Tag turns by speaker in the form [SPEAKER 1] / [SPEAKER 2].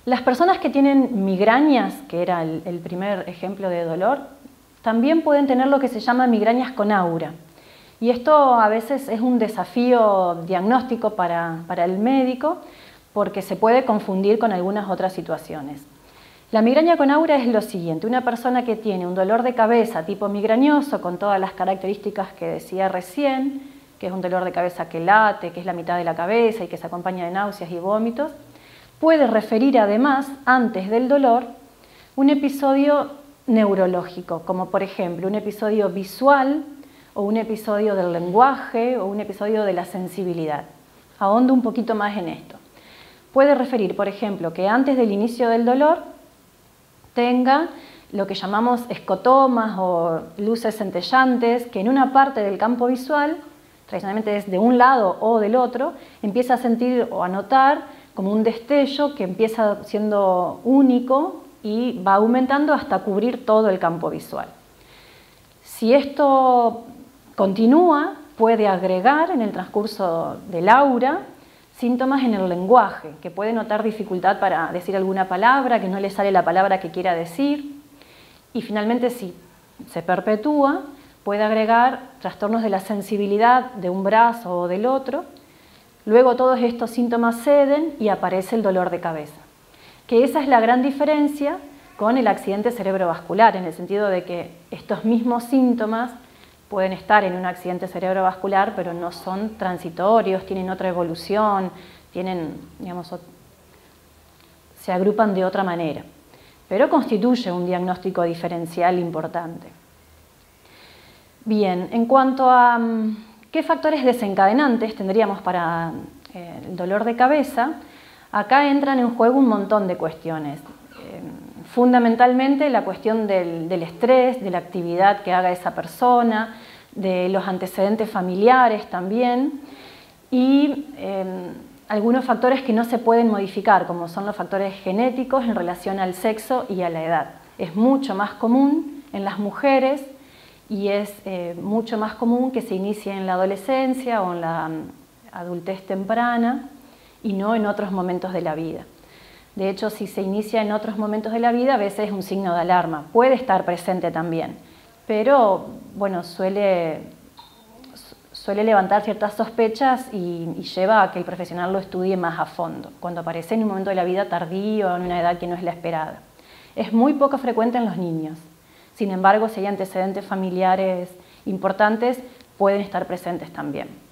[SPEAKER 1] Las personas que tienen migrañas, que era el primer ejemplo de dolor, también pueden tener lo que se llama migrañas con aura. Y esto a veces es un desafío diagnóstico para el médico porque se puede confundir con algunas otras situaciones. La migraña con aura es lo siguiente: una persona que tiene un dolor de cabeza tipo migrañoso con todas las características que decía recién, que es un dolor de cabeza que late, que es la mitad de la cabeza y que se acompaña de náuseas y vómitos, puede referir además, antes del dolor, un episodio neurológico, como por ejemplo un episodio visual o un episodio del lenguaje o un episodio de la sensibilidad. Ahondo un poquito más en esto. Puede referir, por ejemplo, que antes del inicio del dolor tenga lo que llamamos escotomas o luces centellantes, que en una parte del campo visual, tradicionalmente es de un lado o del otro, empieza a sentir o a notar como un destello que empieza siendo único y va aumentando hasta cubrir todo el campo visual. Si esto continúa, puede agregar en el transcurso del aura síntomas en el lenguaje, que puede notar dificultad para decir alguna palabra, que no le sale la palabra que quiera decir. Y finalmente, si se perpetúa, puede agregar trastornos de la sensibilidad de un brazo o del otro. Luego todos estos síntomas ceden y aparece el dolor de cabeza. Que esa es la gran diferencia con el accidente cerebrovascular, en el sentido de que estos mismos síntomas pueden estar en un accidente cerebrovascular, pero no son transitorios, tienen otra evolución, se agrupan de otra manera. Pero constituye un diagnóstico diferencial importante. Bien, en cuanto a qué factores desencadenantes tendríamos para el dolor de cabeza, acá entran en juego un montón de cuestiones. Fundamentalmente la cuestión del estrés, de la actividad que haga esa persona, de los antecedentes familiares también, y algunos factores que no se pueden modificar, como son los factores genéticos en relación al sexo y a la edad. Es mucho más común en las mujeres y es mucho más común que se inicie en la adolescencia o en la adultez temprana y no en otros momentos de la vida. De hecho, si se inicia en otros momentos de la vida, a veces es un signo de alarma. Puede estar presente también, pero bueno, suele levantar ciertas sospechas y lleva a que el profesional lo estudie más a fondo, cuando aparece en un momento de la vida tardío, en una edad que no es la esperada. Es muy poco frecuente en los niños. Sin embargo, si hay antecedentes familiares importantes, pueden estar presentes también.